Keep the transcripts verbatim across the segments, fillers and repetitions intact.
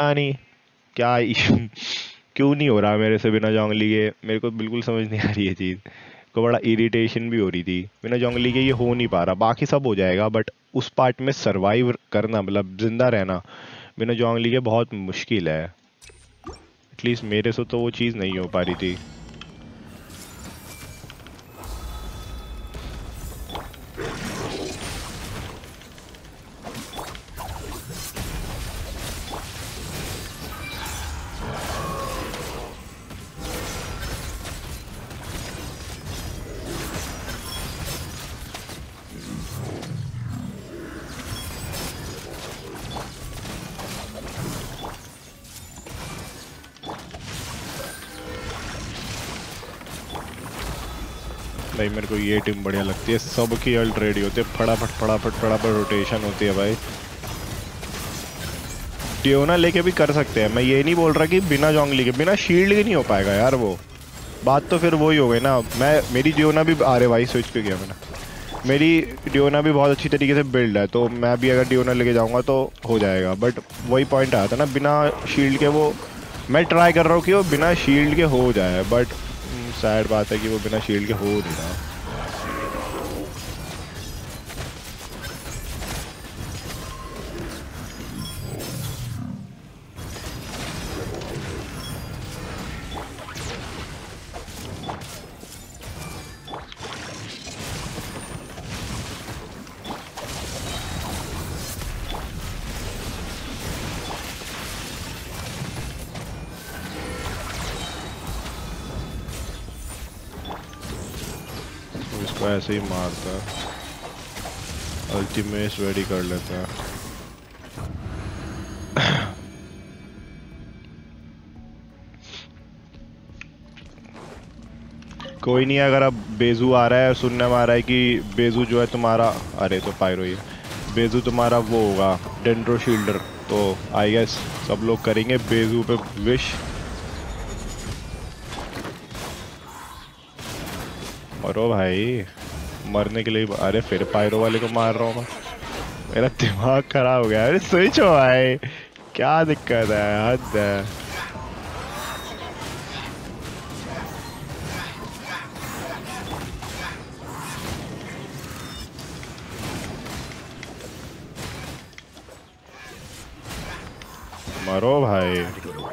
पता नहीं क्या इशू, क्यों नहीं हो रहा मेरे से बिना जोंगली के। मेरे को बिल्कुल समझ नहीं आ रही है चीज़ को। बड़ा इरिटेशन भी हो रही थी बिना जोंगली के, ये हो नहीं पा रहा। बाकी सब हो जाएगा बट उस पार्ट में सरवाइव करना, मतलब जिंदा रहना बिना जोंगली के बहुत मुश्किल है। एटलीस्ट मेरे से तो वो चीज़ नहीं हो पा रही थी। भाई मेरे को ये टीम बढ़िया लगती है, सबकी अल्ट रेडी होती है, फटाफट फटाफट फटाफट रोटेशन होती है भाई। डियोना लेके भी कर सकते हैं, मैं ये नहीं बोल रहा कि बिना जोंगली के, बिना शील्ड के नहीं हो पाएगा यार वो बात। तो फिर वही हो गई ना। मैं मेरी डियोना भी, अरे भाई स्विच पे गया मैंने। मेरी डियोना भी बहुत अच्छी तरीके से बिल्ड है, तो मैं भी अगर डियोना लेके जाऊंगा तो हो जाएगा। बट वही पॉइंट आया था ना, बिना शील्ड के वो, मैं ट्राई कर रहा हूँ कि वो बिना शील्ड के हो जाए, बट सैड बात है कि वो बिना शील्ड के हो नहीं रहा। इसको ऐसे ही मारता है, अल्टीमेट रेडी कर लेता है। कोई नहीं, अगर अब बेजू आ रहा है, सुनने में आ रहा है कि बेजू जो है तुम्हारा, अरे तो पायरो ही है, बेजू तुम्हारा वो होगा डेंड्रो शील्डर, तो आई गेस सब लोग करेंगे बेजू पे विश। मरो भाई, मरने के लिए। अरे फिर पायरो वाले को मार रहा हूँ मैं, मेरा दिमाग खराब हो गया। अरे स्विच हो भाई, क्या दिक्कत है, हद है। मरो भाई।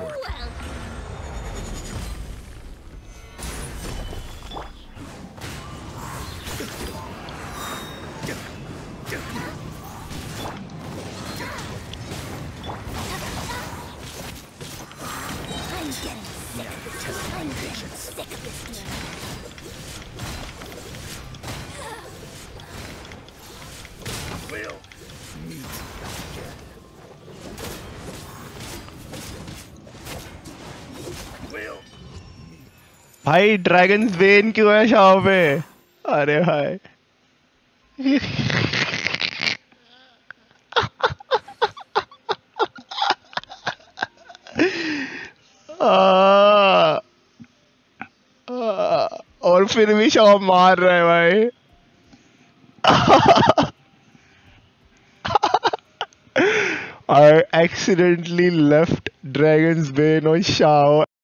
भाई ड्रैगन्स वेन क्यों है शाओ पे? अरे भाई आ, आ, और फिर भी शाओ मार रहे भाई। I accidentally left Dragon's Bane on Shao